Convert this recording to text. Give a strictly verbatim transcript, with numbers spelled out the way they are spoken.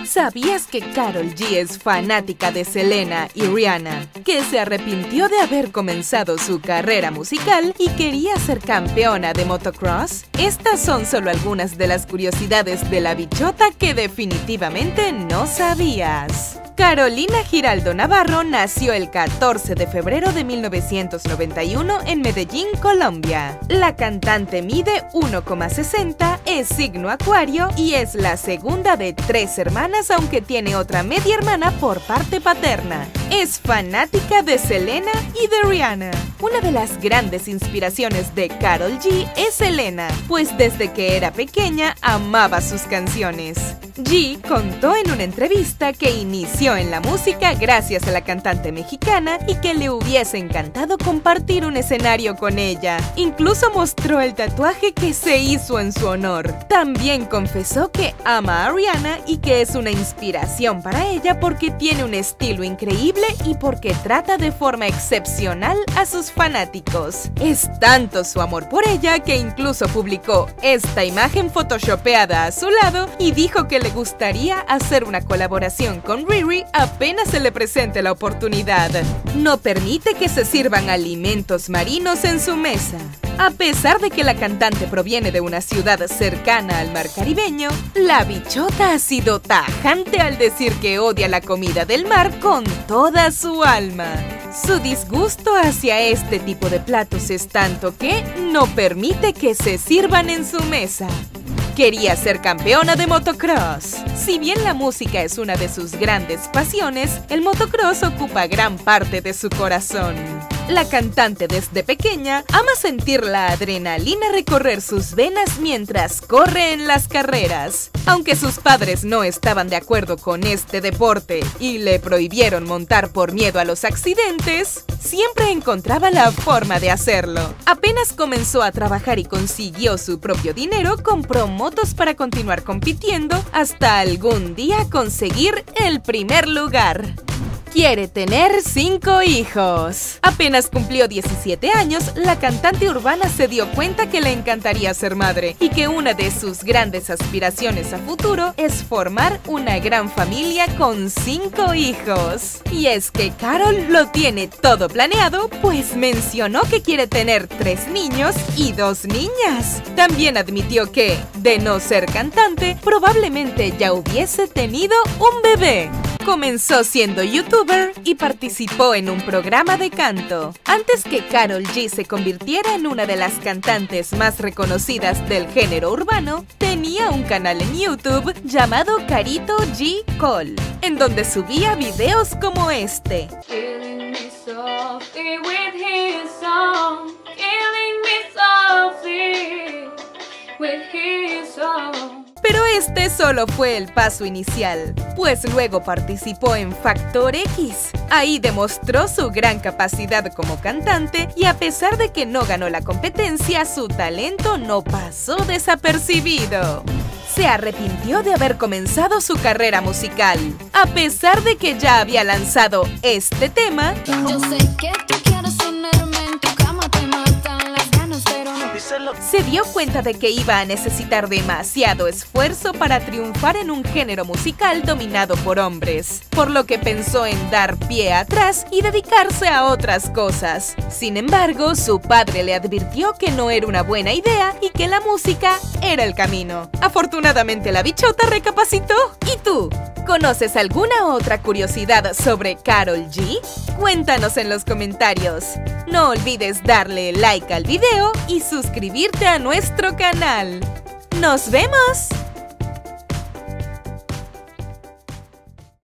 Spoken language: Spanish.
¿Sabías que Karol G es fanática de Selena y Rihanna? Que se arrepintió de haber comenzado su carrera musical y quería ser campeona de motocross. Estas son solo algunas de las curiosidades de la bichota que definitivamente no sabías. Carolina Giraldo Navarro nació el catorce de febrero de mil novecientos noventa y uno en Medellín, Colombia. La cantante mide uno coma sesenta, es signo acuario y es la segunda de tres hermanas, aunque tiene otra media hermana por parte paterna. Es fanática de Selena y de Rihanna. Una de las grandes inspiraciones de Karol G es Selena, pues desde que era pequeña amaba sus canciones. G contó en una entrevista que inició en la música gracias a la cantante mexicana y que le hubiese encantado compartir un escenario con ella. Incluso mostró el tatuaje que se hizo en su honor. También confesó que ama a Rihanna y que es una inspiración para ella porque tiene un estilo increíble y porque trata de forma excepcional a sus fanáticos. Es tanto su amor por ella que incluso publicó esta imagen photoshopeada a su lado y dijo que le gustaría hacer una colaboración con Riri apenas se le presente la oportunidad. No permite que se sirvan alimentos marinos en su mesa. A pesar de que la cantante proviene de una ciudad cercana al mar caribeño, la bichota ha sido tajante al decir que odia la comida del mar con toda su alma. Su disgusto hacia este tipo de platos es tanto que no permite que se sirvan en su mesa. Quería ser campeona de motocross. Si bien la música es una de sus grandes pasiones, el motocross ocupa gran parte de su corazón. La cantante desde pequeña ama sentir la adrenalina recorrer sus venas mientras corre en las carreras. Aunque sus padres no estaban de acuerdo con este deporte y le prohibieron montar por miedo a los accidentes, siempre encontraba la forma de hacerlo. Apenas comenzó a trabajar y consiguió su propio dinero, compró motos para continuar compitiendo hasta algún día conseguir el primer lugar. Quiere tener cinco hijos. Apenas cumplió diecisiete años, la cantante urbana se dio cuenta que le encantaría ser madre y que una de sus grandes aspiraciones a futuro es formar una gran familia con cinco hijos. Y es que Karol lo tiene todo planeado, pues mencionó que quiere tener tres niños y dos niñas. También admitió que, de no ser cantante, probablemente ya hubiese tenido un bebé. Comenzó siendo youtuber y participó en un programa de canto. Antes que Karol G se convirtiera en una de las cantantes más reconocidas del género urbano, tenía un canal en YouTube llamado Carito G Cole, en donde subía videos como este. Pero este solo fue el paso inicial, pues luego participó en Factor X. Ahí demostró su gran capacidad como cantante y a pesar de que no ganó la competencia, su talento no pasó desapercibido. Se arrepintió de haber comenzado su carrera musical. A pesar de que ya había lanzado este tema, yo sé que tú quieres tenerme en tu cama, te matan las ganas, pero no. Se dio cuenta de que iba a necesitar demasiado esfuerzo para triunfar en un género musical dominado por hombres, por lo que pensó en dar pie atrás y dedicarse a otras cosas. Sin embargo, su padre le advirtió que no era una buena idea y que la música era el camino. Afortunadamente, la bichota recapacitó. ¿Y tú? ¿Conoces alguna otra curiosidad sobre Karol G? Cuéntanos en los comentarios. No olvides darle like al video y suscribirte a nuestro canal. ¡Nos vemos!